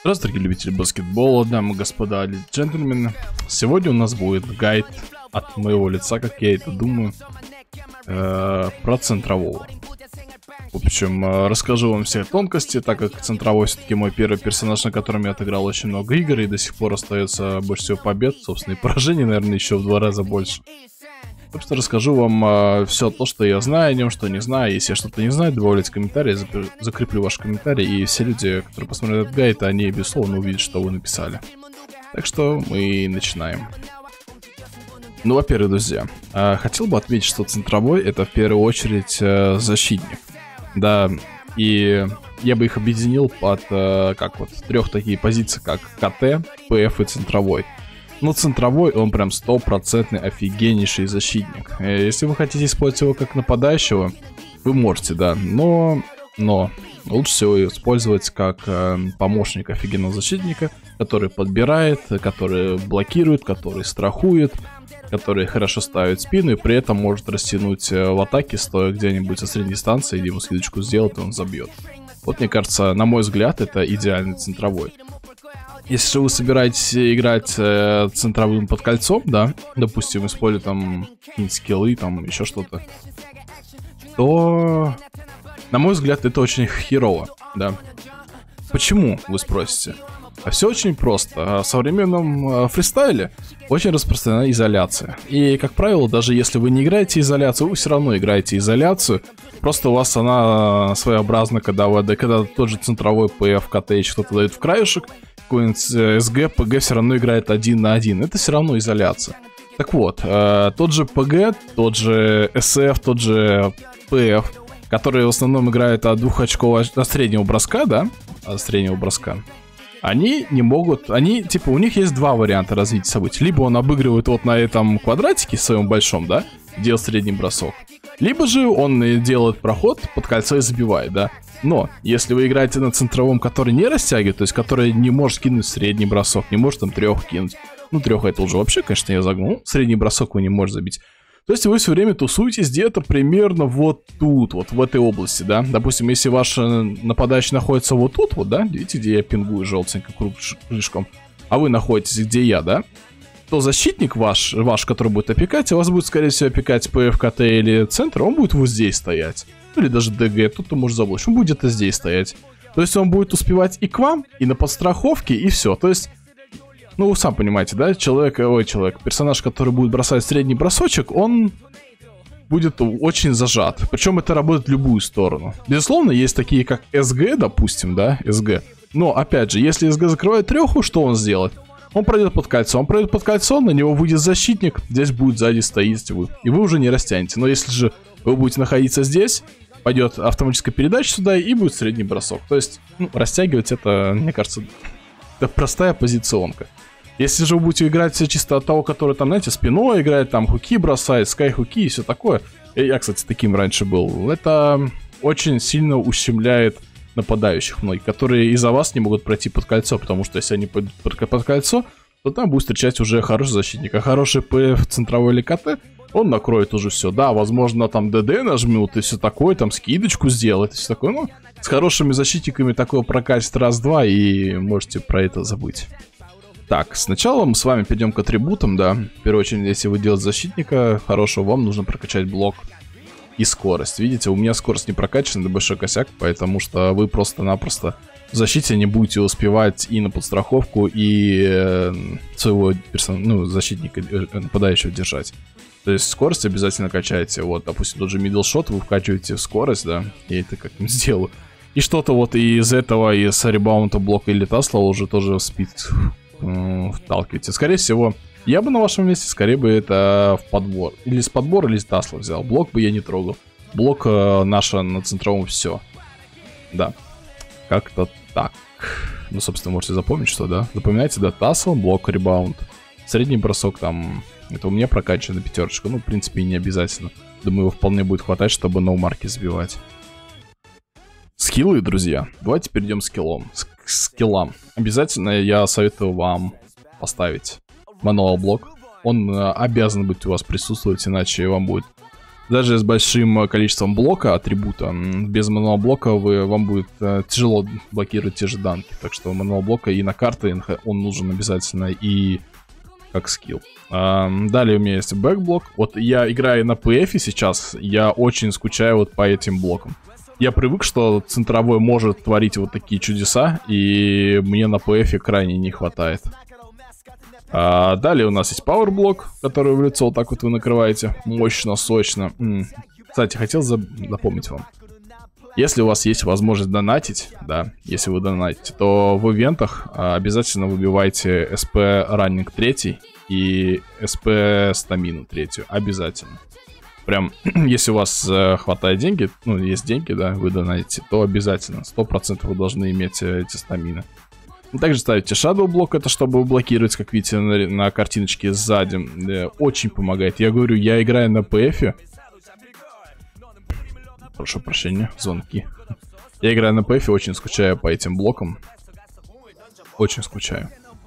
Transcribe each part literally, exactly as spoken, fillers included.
Здравствуйте, любители баскетбола, дамы и господа, джентльмены. Сегодня у нас будет гайд от моего лица, как я это думаю, э, про центрового. В общем, э, расскажу вам все тонкости, так как центровой все-таки мой первый персонаж, на котором я отыграл очень много игр, и до сих пор остается больше всего побед, собственно, и поражений, наверное, еще в два раза больше. Собственно, расскажу вам э, все то, что я знаю о нем, что не знаю. Если я что-то не знаю, добавляйте комментарии, закреплю ваши комментарии. И все люди, которые посмотрят этот гайд, они, безусловно, увидят, что вы написали. Так что мы начинаем. Ну, во-первых, друзья, э, хотел бы отметить, что центровой — это в первую очередь э, защитник. Да, и я бы их объединил под, э, как вот, трех такие позиции, как КТ, ПФ и центровой. Но центровой, он прям стопроцентный офигеннейший защитник. Если вы хотите использовать его как нападающего, вы можете, да. Но, но лучше всего использовать как э, помощник офигенного защитника, который подбирает, который блокирует, который страхует, который хорошо ставит спину и при этом может растянуть в атаке, стоя где-нибудь со средней дистанции, где ему скидочку сделает, и он забьет. Вот, мне кажется, на мой взгляд, это идеальный центровой. Если же вы собираетесь играть э, центровым под кольцом, да, допустим, используя там какие-нибудь скиллы, там еще что-то, то, на мой взгляд, это очень херово, да. Почему, вы спросите? А все очень просто. В современном э, фристайле очень распространена изоляция. И, как правило, даже если вы не играете изоляцию, вы все равно играете изоляцию. Просто у вас она своеобразна, когда, вы, когда тот же центровой ПФ, КТ что-то дает в краешек, какой-нибудь СГ, ПГ все равно играет один на один. Это все равно изоляция. Так вот, э, тот же ПГ, тот же СФ, тот же ПФ, которые в основном играют от двух очков от среднего броска, да, от среднего броска, они не могут, они, типа, у них есть два варианта развития событий. Либо он обыгрывает вот на этом квадратике своем большом, да, делает средний бросок. Либо же он делает проход под кольцо и забивает, да. Но, если вы играете на центровом, который не растягивает, то есть который не может кинуть средний бросок, не может там трех кинуть. Ну, трех это уже вообще, конечно, я загнул. Средний бросок вы не можете забить. То есть вы все время тусуетесь где-то примерно вот тут, вот в этой области, да. Допустим, если ваш нападающий находится вот тут, вот, да, видите, где я пингую желтеньким кружком, а вы находитесь, где я, да, то защитник ваш, ваш, который будет опекать, а вас будет, скорее всего, опекать ПФ, КТ или центр, он будет вот здесь стоять. Или даже ДГ, тут ты можешь заблочить, он будет где-то здесь стоять. То есть он будет успевать и к вам, и на подстраховке, и все. То есть, ну, вы сам понимаете, да, человек, ой, человек, персонаж, который будет бросать средний бросочек, он будет очень зажат. Причем это работает в любую сторону. Безусловно, есть такие, как СГ, допустим, да, СГ. Но, опять же, если СГ закрывает треху, что он сделает? Он пройдет под кольцо, он пройдет под кольцо, на него выйдет защитник, здесь будет сзади стоять вы. И вы уже не растянете. Но если же вы будете находиться здесь, пойдет автоматическая передача сюда и будет средний бросок. То есть, ну, растягивать это, мне кажется, это простая позиционка. Если же вы будете играть чисто от того, который там, знаете, спиной играет, там хуки бросает, скай-хуки и все такое. Я, кстати, таким раньше был. Это очень сильно ущемляет нападающих многих, которые из-за вас не могут пройти под кольцо, потому что если они пойдут под кольцо, то там будет встречать уже хороший защитник. А хороший ПФ, центровой или КТ, он накроет уже все. Да, возможно, там ДД нажмут и все такое, там скидочку сделает и все такое. Ну, с хорошими защитниками такое прокатит раз-два, и можете про это забыть. Так, сначала мы с вами перейдем к атрибутам, да. В первую очередь, если вы делаете защитника хорошего, вам нужно прокачать блок и скорость. Видите, у меня скорость не прокачана, это большой косяк, потому что вы просто-напросто в защите не будете успевать и на подстраховку, и э, своего персон... ну, защитника, э, нападающего держать. То есть скорость обязательно качаете. Вот, допустим, тот же middle-shot вы вкачиваете в скорость, да, я это как-нибудь сделаю. И что-то вот из этого, из ребаунта, блока или тасла уже тоже в спид э, вталкиваете. Скорее всего, я бы на вашем месте скорее бы это в подбор. Или с подбора, или с тасла взял. Блок бы я не трогал. Блок э, наша на центровом все. Да. Как-то так. Ну, собственно, можете запомнить, что, да. Запоминайте, да, тасл, блок, ребаунд. Средний бросок там, это у меня прокачано пятерочка. Ну, в принципе, и не обязательно. Думаю, его вполне будет хватать, чтобы ноу-марки сбивать. Скиллы, друзья. Давайте перейдем к скиллам. К скиллам. Обязательно я советую вам поставить мануал блок. Он э, обязан быть у вас присутствовать, иначе вам будет Даже с большим количеством блока, атрибута, без мануал блока вы, вам будет э, тяжело блокировать те же данки. Так что мануал блока и на карты он нужен обязательно, и как скилл. А, далее у меня есть бэкблок. Вот я играю на пи эф сейчас, я очень скучаю вот по этим блокам. Я привык, что центровой может творить вот такие чудеса, и мне на пи эф крайне не хватает. А далее у нас есть пауэрблок, который в лицо вот так вот вы накрываете. Мощно, сочно. М-м. Кстати, хотел напомнить вам. Если у вас есть возможность донатить, да, если вы донатите, то в ивентах а, обязательно выбивайте эс пи раннинг три и эс пи стамину три. Обязательно. Прям, если у вас э, хватает деньги, ну, есть деньги, да, вы донатите, то обязательно, сто процентов вы должны иметь э, эти стамины. Также ставите Shadow блок, это чтобы блокировать, как видите на, на картиночке сзади. Э, очень помогает. Я говорю, я играю на пи эф. Прошу прощения, звонки. Я играю на пи эф, очень скучаю по этим блокам. Очень скучаю.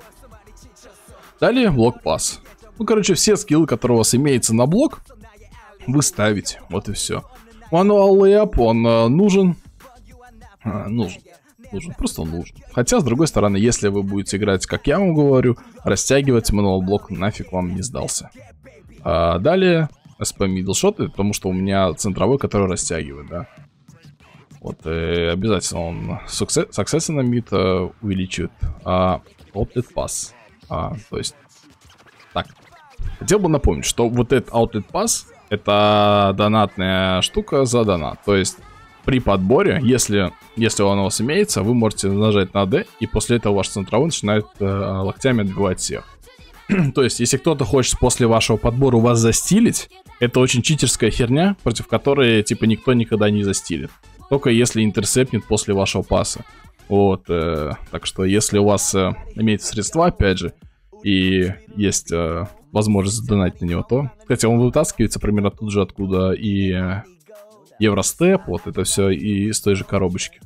Далее блок пас. Ну, короче, все скиллы, которые у вас имеются на блок, вы ставите. Вот и все. Мануал лейап, он э, нужен. А, нужен. Нужен, просто он нужен. Хотя, с другой стороны, если вы будете играть, как я вам говорю, растягивать мануал блок нафиг вам не сдался. А далее эс пи middle shot, потому что у меня центровой, который растягивает, да. Вот, и обязательно он success, success на mid э, увеличивает. А outlet pass. А, то есть, так. Хотел бы напомнить, что вот этот outlet pass это донатная штука за донат. То есть, при подборе, если, если он у вас имеется, вы можете нажать на D, и после этого ваш центровой начинает э, локтями отбивать всех. То есть, если кто-то хочет после вашего подбора у вас застилить, это очень читерская херня, против которой, типа, никто никогда не застилит. Только если интерсепнет после вашего паса. Вот, э, так что, если у вас э, имеется средства, опять же, и есть э, возможность задонатить на него, то... Кстати, он вытаскивается примерно тут же, откуда и э, Евростеп, вот это все, и из той же коробочки.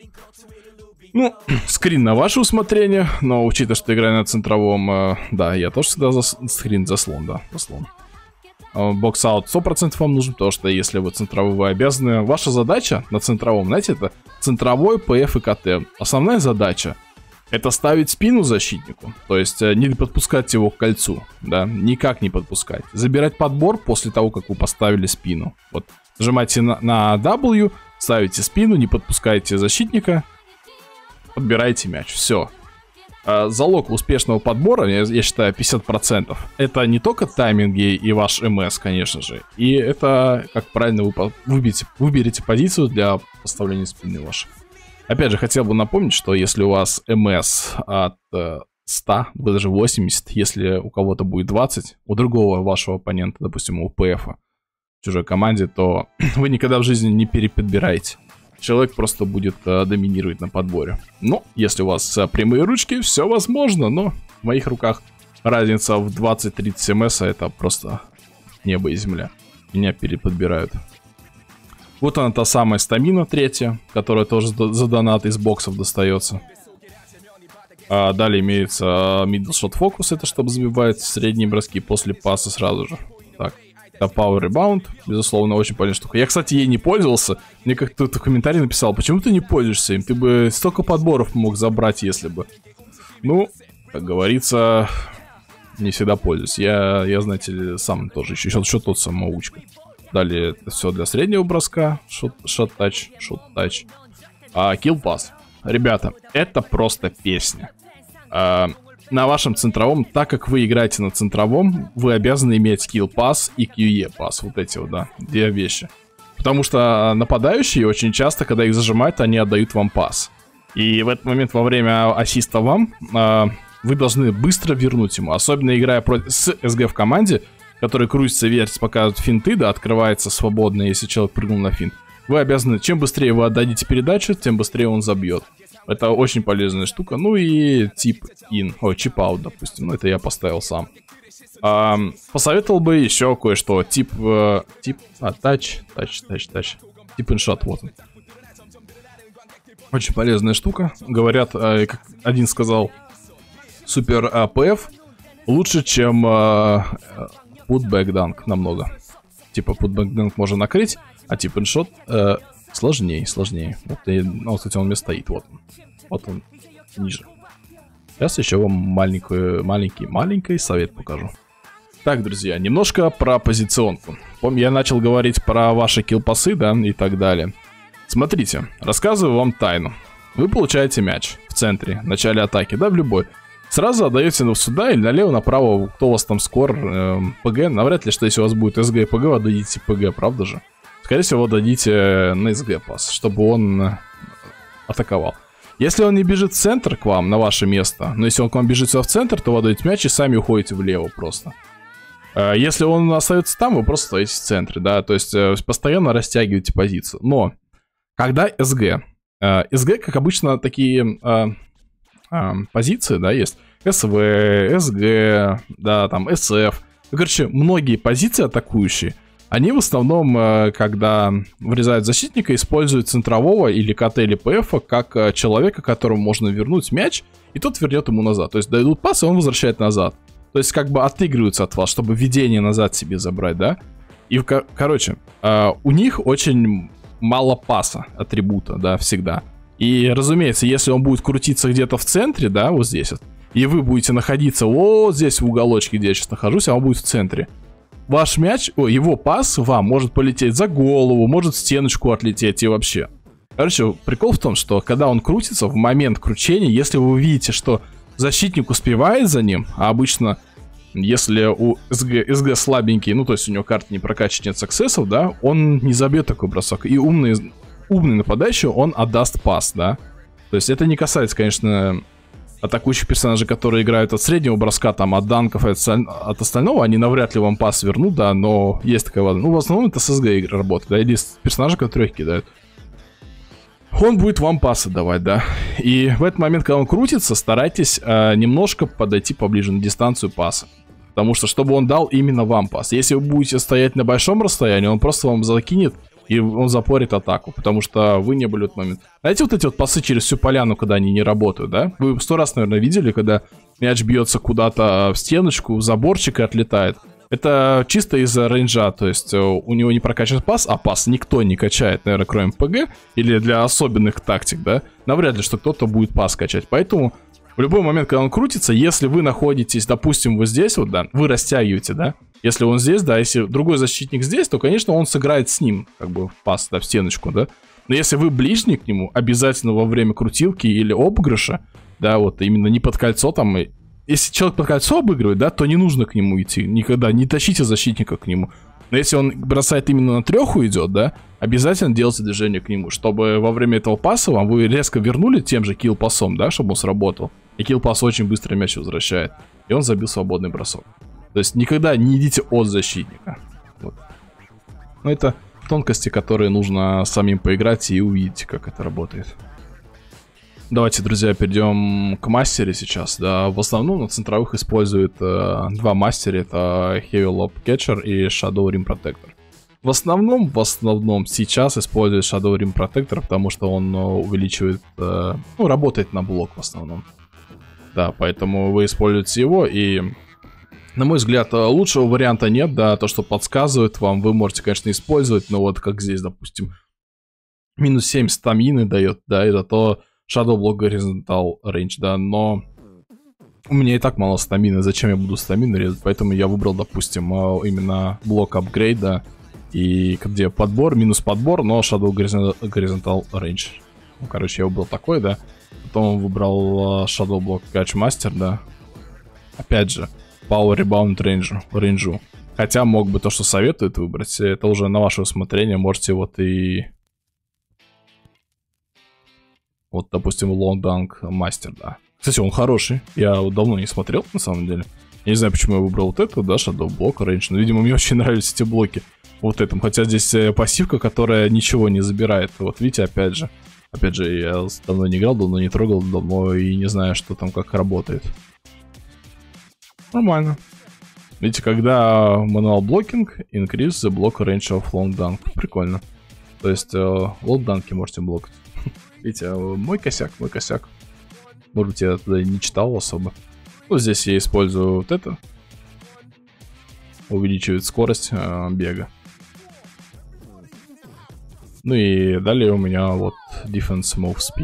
Ну, скрин на ваше усмотрение, но учитывая, что играю на центровом, э, да, я тоже всегда за скрин заслон, да, заслон. Бокс-аут сто процентов вам нужен, потому что если вы центровой, вы обязаны... Ваша задача на центровом, знаете, это центровой, пи эф и ка тэ. Основная задача — это ставить спину защитнику, то есть не подпускать его к кольцу, да, никак не подпускать. Забирать подбор после того, как вы поставили спину. Вот, нажимаете на, на W, ставите спину, не подпускаете защитника, подбираете мяч, все. Залог успешного подбора, я, я считаю, пятьдесят процентов. Это не только тайминги и ваш эм эс, конечно же. И это, как правильно вы выберете, выберете позицию для поставления спины вашей. Опять же, хотел бы напомнить, что если у вас эм эс от э, ста, вы даже восемьдесят, если у кого-то будет двадцать, у другого вашего оппонента, допустим, у пи эф в чужой команде, то вы никогда в жизни не переподбираете. Человек просто будет э, доминировать на подборе. Ну, если у вас э, прямые ручки, все возможно, но в моих руках разница в двадцать-тридцать эм эс, это просто небо и земля. Меня переподбирают. Вот она, та самая стамина третья, которая тоже за донат из боксов достается. А далее имеется middle shot focus, это чтобы забивать средние броски после паса сразу же. Так. Это Power Rebound, безусловно, очень полезная штука. Я, кстати, ей не пользовался. Мне как-то в комментарии написал, почему ты не пользуешься им? Ты бы столько подборов мог забрать, если бы. Ну, как говорится, не всегда пользуюсь. Я, я знаете ли, сам тоже еще, еще тот самоучка. Далее это все для среднего броска. Шот-тач, шот-тач. А, Kill Pass. Ребята, это просто песня. А, на вашем центровом, так как вы играете на центровом, вы обязаны иметь Kill Pass и кью и пас. Вот эти вот, да, две вещи. Потому что нападающие очень часто, когда их зажимают, они отдают вам пас. И в этот момент во время ассиста вам, э, вы должны быстро вернуть ему. Особенно играя против, с эс гэ в команде, который крутится, вертится, показывает финты, да, открывается свободно, если человек прыгнул на финт. Вы обязаны, чем быстрее вы отдадите передачу, тем быстрее он забьет. Это очень полезная штука. Ну и тип in, о, чип out, допустим. Ну, это я поставил сам. А, посоветовал бы еще кое-что. Тип, э, тип, а, тач, тач, тач, тач. Тип иншот, вот он. Очень полезная штука. Говорят, э, как один сказал, супер а, пи эф лучше, чем э, putback dunk намного. Типа путбэк можно накрыть, а типа иншот э, сложнее, сложнее. Вот, и, ну, кстати, он у меня стоит, вот он. Вот он, ниже. Сейчас еще вам маленькую, маленький, маленький совет покажу. Так, друзья, немножко про позиционку. Помню, я начал говорить про ваши киллпасы, да, и так далее. Смотрите, рассказываю вам тайну. Вы получаете мяч в центре, в начале атаки, да, в любой. Сразу отдаете его сюда или налево-направо, кто у вас там скор, э, ПГ. Навряд ли, что если у вас будет СГ и ПГ, вы отдадите ПГ, правда же? Скорее всего, дадите на СГ пас, чтобы он атаковал. Если он не бежит в центр к вам, на ваше место, но если он к вам бежит сюда в центр, то вы отдаете мяч и сами уходите влево просто. Э, если он остается там, вы просто стоите в центре, да, то есть э, постоянно растягиваете позицию. Но, когда СГ, э, СГ, как обычно, такие... Э, позиции, да, есть СВ, СГ, да, там, СФ. Ну, короче, многие позиции атакующие, они в основном, когда врезают защитника, используют центрового или КТ или ПФ как человека, которому можно вернуть мяч, и тот вернет ему назад. То есть дают пас, и он возвращает назад. То есть как бы отыгрываются от вас, чтобы ведение назад себе забрать, да. И, короче, у них очень мало паса атрибута, да, всегда. И, разумеется, если он будет крутиться где-то в центре, да, вот здесь вот, и вы будете находиться вот здесь в уголочке, где я сейчас нахожусь, а он будет в центре, ваш мяч, о, его пас вам может полететь за голову, может в стеночку отлететь и вообще. Короче, прикол в том, что когда он крутится, в момент кручения, если вы увидите, что защитник успевает за ним, а обычно, если у СГ, СГ слабенький, ну, то есть у него карта не прокачана, нет саксессов, да, он не забьет такой бросок. И умный... умный нападающий, он отдаст пас, да. То есть это не касается, конечно, атакующих персонажей, которые играют от среднего броска, там, от данков и от, от остального, они навряд ли вам пас вернут, да, но есть такая возможность. Ну, в основном это с СГ игры работает, да, или с персонажей, которые их кидают. Он будет вам пасы давать, да. И в этот момент, когда он крутится, старайтесь э, немножко подойти поближе на дистанцию паса. Потому что, чтобы он дал именно вам пас. Если вы будете стоять на большом расстоянии, он просто вам закинет, и он запорит атаку, потому что вы не были в этот момент. Знаете, вот эти вот пасы через всю поляну, когда они не работают, да? Вы сто раз, наверное, видели, когда мяч бьется куда-то в стеночку, в заборчик и отлетает. Это чисто из-за рейнджа, то есть у него не прокачан пас, а пас никто не качает, наверное, кроме ПГ, или для особенных тактик, да? Навряд ли, что кто-то будет пас качать, поэтому в любой момент, когда он крутится, если вы находитесь, допустим, вот здесь вот, да, вы растягиваете, да? Если он здесь, да, если другой защитник здесь, то, конечно, он сыграет с ним, как бы, в пас, да, в стеночку, да. Но если вы ближний к нему, обязательно во время крутилки или обыгрыша, да, вот, именно не под кольцо там, и... если человек под кольцо обыгрывает, да, то не нужно к нему идти, никогда, не тащите защитника к нему. Но если он бросает именно на треху идет, да, обязательно делайте движение к нему, чтобы во время этого паса вам вы резко вернули тем же килл-пасом, да, чтобы он сработал. И килл-пас очень быстро мяч возвращает, и он забил свободный бросок. То есть никогда не идите от защитника. Вот. Но это тонкости, которые нужно самим поиграть и увидеть, как это работает. Давайте, друзья, перейдем к мастере сейчас. Да, в основном на центровых используют э, два мастера. Это Heavy Lob Catcher и Shadow Rim Protector. В основном, в основном сейчас используют Shadow Rim Protector, потому что он увеличивает, э, ну, работает на блок в основном. Да, поэтому вы используете его и... На мой взгляд, лучшего варианта нет, да, то, что подсказывает вам, вы можете, конечно, использовать, но вот как здесь, допустим, минус семь стамины дает, да, это то Shadow Block Horizontal Range, да, но у меня и так мало стамины, зачем я буду стамину резать, поэтому я выбрал, допустим, именно блок апгрейда, и где подбор, минус подбор, но Shadow Horizontal Range. Ну, короче, я выбрал такой, да, потом выбрал Shadow Block Catch Master, да, опять же, Power Rebound Range, рейнджу. Хотя мог бы то, что советует, выбрать. Это уже на ваше усмотрение. Можете вот и... Вот, допустим, Long Dunk Master, да. Кстати, он хороший. Я давно не смотрел, на самом деле. Я не знаю, почему я выбрал вот это, да, Shadow Block Range. Но, видимо, мне очень нравились эти блоки. Вот этом. Хотя здесь пассивка, которая ничего не забирает. Вот видите, опять же. Опять же, я давно не играл, давно не трогал, давно и не знаю, что там, как работает. Нормально. Видите, когда мануал блокинг, increase the block range of long dunk. Прикольно. То есть, long данки можете блокать. Видите, мой косяк, мой косяк. Может быть, я тогда не читал особо. Вот здесь я использую вот это. Увеличивает скорость э, бега. Ну и далее у меня вот Defense Move Speed.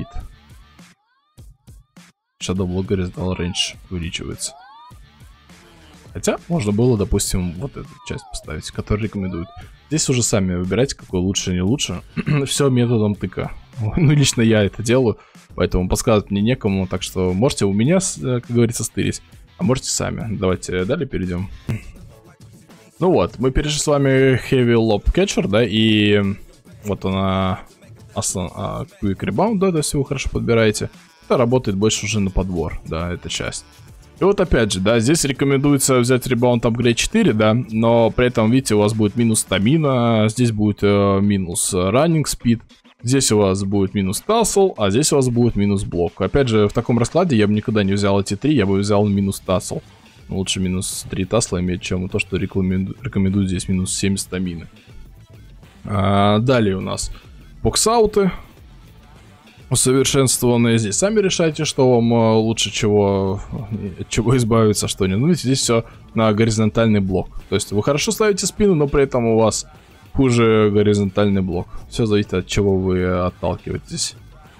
Shadow Block Horizontal Range увеличивается. Хотя можно было, допустим, вот эту часть поставить, которую рекомендуют. Здесь уже сами выбирайте, какой лучше, не лучше. Все методом тыка. Ну, лично я это делаю, поэтому подсказывать мне некому. Так что можете у меня, как говорится, стырить, а можете сами. Давайте далее перейдем. Ну вот, мы перешли с вами Heavy Lob Catcher, да, и вот она, основ... а, Quick Rebound, да, если вы хорошо подбираете. Это работает больше уже на подбор, да, эта часть. И вот опять же, да, здесь рекомендуется взять Rebound Upgrade четыре, да, но при этом, видите, у вас будет минус стамина, здесь будет э, минус Running Speed, здесь у вас будет минус Tassel, а здесь у вас будет минус блок. Опять же, в таком раскладе я бы никогда не взял эти три, я бы взял минус Tassel. Лучше минус три Tassel иметь, чем то, что рекомендуют рекомендую здесь минус семь стамины. А, далее у нас боксауты. Усовершенствованные. Здесь сами решайте, что вам лучше чего, от чего избавиться, что не. Ну, видите, здесь все на горизонтальный блок. То есть вы хорошо ставите спину, но при этом у вас хуже горизонтальный блок. Все зависит от чего вы отталкиваетесь.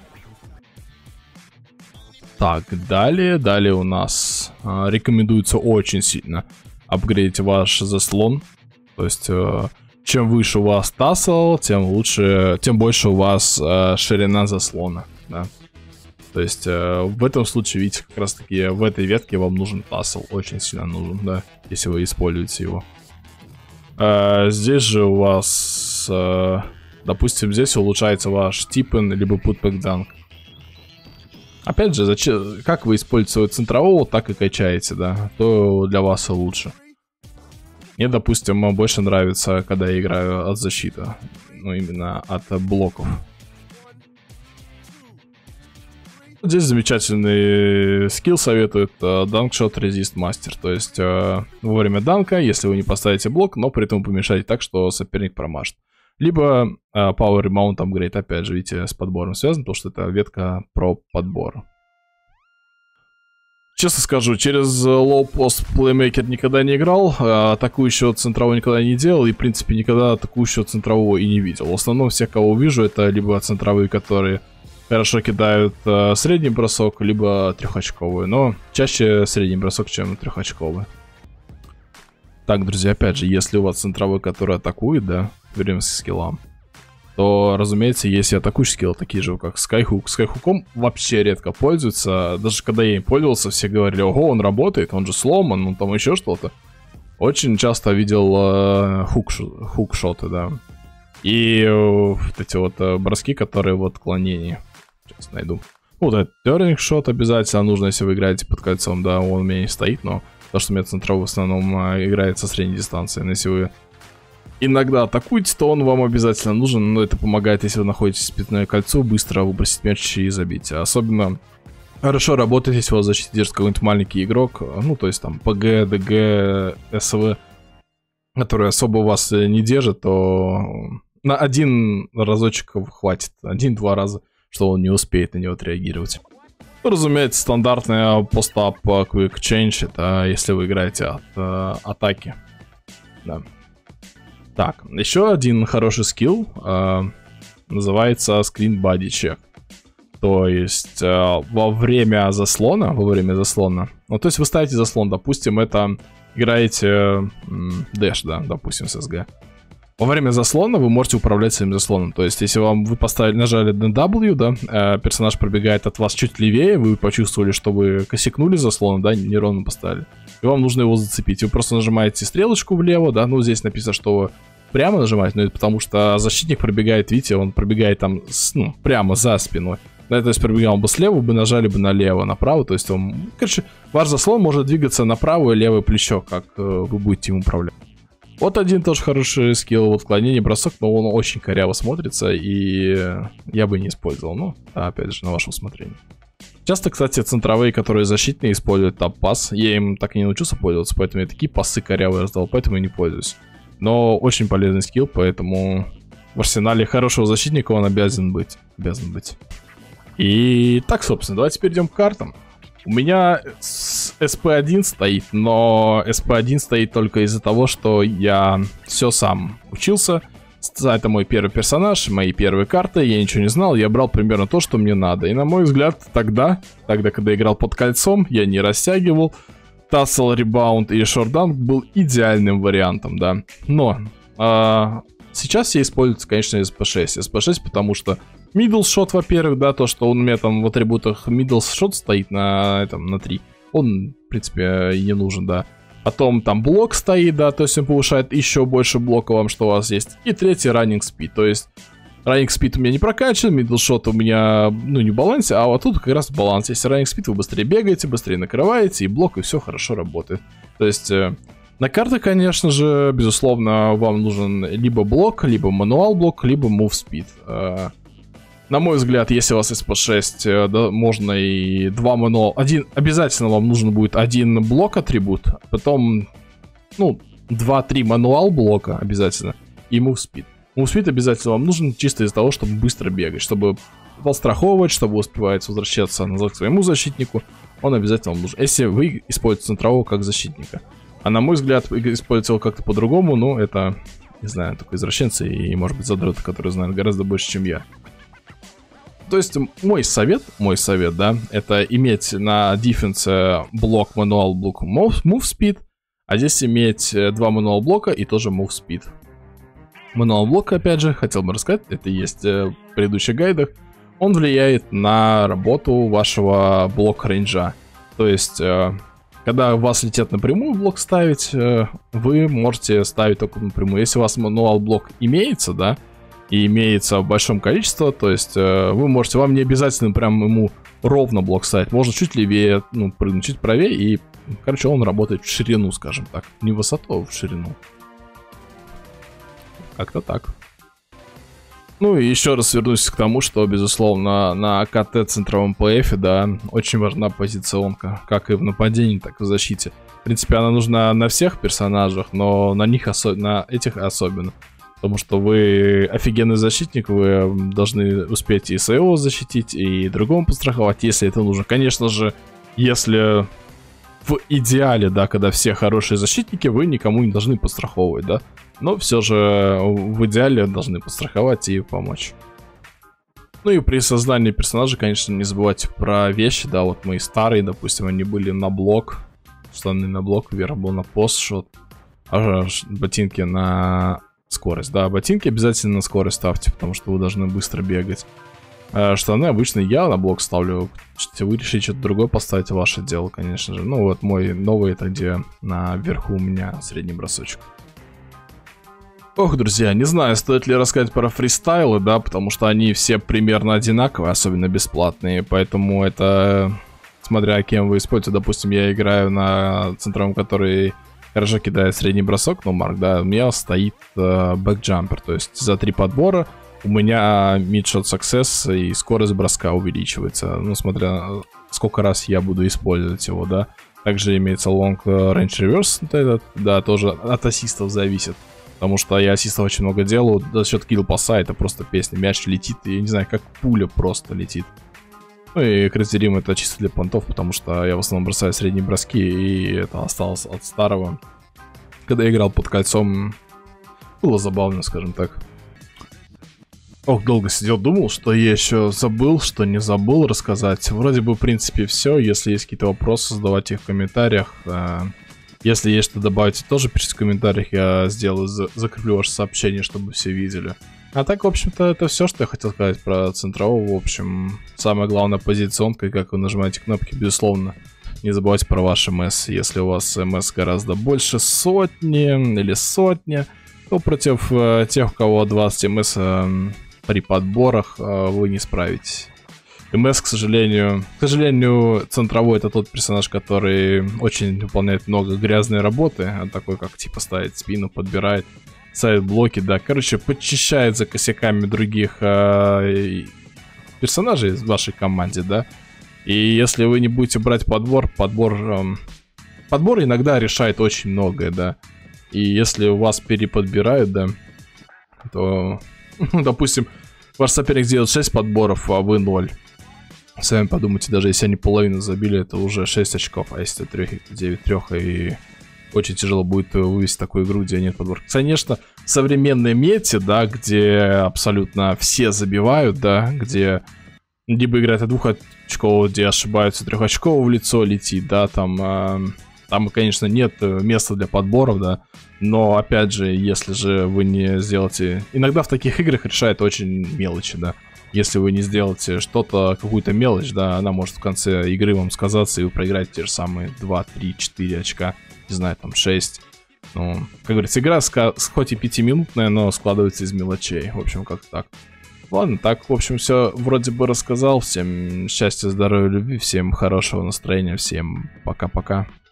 Так, далее, далее у нас а, рекомендуется очень сильно апгрейдить ваш заслон. То есть а, чем выше у вас Tassel, тем лучше, тем больше у вас а, ширина заслона, да. То есть а, в этом случае, видите, как раз таки в этой ветке вам нужен Tassel, очень сильно нужен, да, если вы используете его. А, здесь же у вас, а, допустим, здесь улучшается ваш Tippen либо Putback Dunk. Опять же, зачем, как вы используете своего центрового, так и качаете, да, то для вас и лучше. Мне, допустим, больше нравится, когда я играю от защиты, ну, именно от блоков. Здесь замечательный скилл советует Dunk Shot Resist Master, то есть э, во время данка, если вы не поставите блок, но при этом помешаете так, что соперник промажет. Либо э, Power Remount Upgrade, опять же, видите, с подбором связан, потому что это ветка про подбор. Честно скажу, через Low Post Playmaker никогда не играл, э, атакующего центрового никогда не делал, и, в принципе, никогда атакующего центрового и не видел. В основном все, кого вижу, это либо центровые, которые хорошо кидают э, средний бросок, либо трехочковые, но чаще средний бросок, чем трехочковый. Так, друзья, опять же, если у вас центровой, который атакует, да, вернемся к скиллам, то, разумеется, есть и атакующие скиллы, такие же, как Skyhook. Skyhook'ом вообще редко пользуются. Даже когда я им пользовался, все говорили: ого, он работает, он же сломан, ну там еще что-то. Очень часто видел э, хукшоты, да. И э, вот эти вот э, броски, которые в отклонении. Сейчас найду. Вот этот turning shot обязательно нужно, если вы играете под кольцом, да, он у меня не стоит, но то, что у меня центровой в основном э, играет со средней дистанции. Но если вы иногда атакуете, то он вам обязательно нужен, но это помогает, если вы находитесь в спинное кольцо, быстро выбросить мяч и забить. Особенно хорошо работает, если у вас в защите держит какой-нибудь маленький игрок, ну, то есть там ПГ, ДГ, СВ, который особо вас не держит, то на один разочек хватит, один-два раза, что он не успеет на него отреагировать. Ну, разумеется, стандартная пост-ап Quick Change, это если вы играете от э, атаки, да. Так, еще один хороший скилл, э, называется Screen Body Check. То есть э, во время заслона, во время заслона, ну то есть вы ставите заслон, допустим, это играете э, Dash, да, допустим, с эс гэ. Во время заслона вы можете управлять своим заслоном. То есть если вам вы поставили, нажали на дабл ю, да, э, персонаж пробегает от вас чуть левее, вы почувствовали, что вы косякнули заслон, да, неровно поставили. И вам нужно его зацепить. Вы просто нажимаете стрелочку влево, да, ну здесь написано, что вы прямо нажимаете, но это потому что защитник пробегает, видите, он пробегает там, с, ну, прямо за спиной. Да, то есть пробегал бы слева, вы нажали бы налево, направо, то есть он, короче, ваш заслон может двигаться на правое и левое плечо, как э, вы будете им управлять. Вот один тоже хороший скилл, вот отклонение, бросок, но он очень коряво смотрится, и я бы не использовал, ну, опять же, на ваше усмотрение. Часто, кстати, центровые, которые защитные, используют тап-пас. Я им так и не научился пользоваться, поэтому я такие пасы корявые раздал, поэтому я не пользуюсь. Но очень полезный скилл, поэтому в арсенале хорошего защитника он обязан быть. Обязан быть. И так, собственно, давайте перейдем к картам. У меня эс пэ один стоит, но эс пэ один стоит только из-за того, что я все сам учился. Это мой первый персонаж, мои первые карты, я ничего не знал, я брал примерно то, что мне надо. И на мой взгляд, тогда, тогда, когда играл под кольцом, я не растягивал. Тассел, ребаунд и шортданк был идеальным вариантом, да. Но а, сейчас все используются, конечно, эс пэ шесть. эс пэ шесть, потому что middle shot, во-первых, да, то, что он у меня там в атрибутах middle shot стоит на, этом, на три. Он, в принципе, и не нужен, да. Потом там блок стоит, да, то есть он повышает еще больше блока вам, что у вас есть. И третий running speed, то есть running speed у меня не прокачан, middle shot у меня, ну, не в балансе, а вот тут как раз баланс. Если running speed, вы быстрее бегаете, быстрее накрываете, и блок, и все хорошо работает. То есть э, на карты, конечно же, безусловно, вам нужен либо блок, либо мануал блок, либо move speed. Э, На мой взгляд, если у вас эс пэ шесть, да, можно и два мануала. Один, обязательно вам нужен будет один блок атрибут, потом, ну, два-три мануал блока обязательно, и move speed. Move speed обязательно вам нужен чисто из-за того, чтобы быстро бегать, чтобы подстраховывать, чтобы успевать возвращаться назад к своему защитнику. Он обязательно вам нужен, если вы используете центрового как защитника. А на мой взгляд, использовать его как-то по-другому, ну, это, не знаю, только извращенцы и, может быть, задроты, которые знают гораздо больше, чем я. То есть мой совет, мой совет, да, это иметь на дефенсе блок, мануал, блок, move speed, а здесь иметь два мануал блока и тоже move speed. Мануал блока, опять же, хотел бы рассказать, это есть в предыдущих гайдах, он влияет на работу вашего блок-рейнджа. То есть, когда у вас летят напрямую блок ставить, вы можете ставить только напрямую. Если у вас мануал блок имеется, да, и имеется в большом количестве, то есть э, вы можете, вам не обязательно прям ему ровно блок ставить, можно чуть левее, ну, прыгнуть чуть правее, и, короче, он работает в ширину, скажем так, не в высоту, а в ширину. Как-то так. Ну и еще раз вернусь к тому, что, безусловно, на КТ центровом пэ эф, да, очень важна позиционка, как и в нападении, так и в защите. В принципе, она нужна на всех персонажах, но на них особенно, на этих особенно. Потому что вы офигенный защитник, вы должны успеть и своего защитить, и другому постраховать, если это нужно. Конечно же, если в идеале, да, когда все хорошие защитники, вы никому не должны постраховывать, да. Но все же в идеале должны постраховать и помочь. Ну и при создании персонажа, конечно, не забывайте про вещи, да, вот мои старые, допустим, они были на блок, штаны на блок, вверх был на постшот, а ботинки на... скорость, да, ботинки обязательно на скорость ставьте, потому что вы должны быстро бегать. А штаны обычно я на блок ставлю. Вы решите что-то другое поставить, ваше дело, конечно же. Ну вот мой новый, это где наверху у меня средний бросочек. Ох, друзья, не знаю, стоит ли рассказать про фристайлы, да, потому что они все примерно одинаковые, особенно бесплатные, поэтому это, смотря кем вы используете, допустим, я играю на центровом, который... хорошо кидает средний бросок, но Марк, да, у меня стоит э, бэкджампер, то есть за три подбора у меня mid-shot success и скорость броска увеличивается, ну, смотря сколько раз я буду использовать его, да. Также имеется long range reverse, вот этот, да, тоже от ассистов зависит, потому что я ассистов очень много делаю, за счет килл-паса это просто песня, мяч летит, и я не знаю, как пуля просто летит. Ну и Crazy Rim это чисто для понтов, потому что я в основном бросаю средние броски, и это осталось от старого. Когда я играл под кольцом, было забавно, скажем так. Ох, долго сидел, думал, что я еще забыл, что не забыл рассказать. Вроде бы, в принципе, все. Если есть какие-то вопросы, задавайте их в комментариях. Если есть что добавить, тоже пишите в комментариях, я сделаю, закреплю ваше сообщение, чтобы все видели. А так, в общем-то, это все, что я хотел сказать про центрового. В общем, самая главная позиционка, как вы нажимаете кнопки, безусловно. Не забывайте про ваш эм эс. Если у вас эм эс гораздо больше сотни или сотни, то против э, тех, у кого двадцать эм эс э, при подборах, э, вы не справитесь. эм эс, к сожалению, к сожалению, центровой это тот персонаж, который очень выполняет много грязной работы. Такой, как типа ставит спину, подбирает, ставит блоки, да. Короче, подчищает за косяками других э, персонажей в вашей команде, да. И если вы не будете брать подбор, подбор, эм, подбор иногда решает очень многое, да. И если у вас переподбирают, да, то, допустим, ваш соперник сделает шесть подборов, а вы ноль. Сами подумайте, даже если они половину забили, это уже шесть очков. А если три, девять, три и очень тяжело будет вывести такую игру, где нет подборки. Конечно, в современной мете, да, где абсолютно все забивают, да, где либо играет от двух очков, где ошибаются, трехочкового в лицо летит, да, там, э, там, конечно, нет места для подборов, да, но, опять же, если же вы не сделаете... Иногда в таких играх решает очень мелочи, да. Если вы не сделаете что-то, какую-то мелочь, да, она может в конце игры вам сказаться, и вы проиграете те же самые два, три, четыре очка, не знаю, там, шесть. Ну, как говорится, игра хоть и пятиминутная, но складывается из мелочей. В общем, как так. Ладно, так, в общем, все вроде бы рассказал. Всем счастья, здоровья, любви, всем хорошего настроения, всем пока-пока.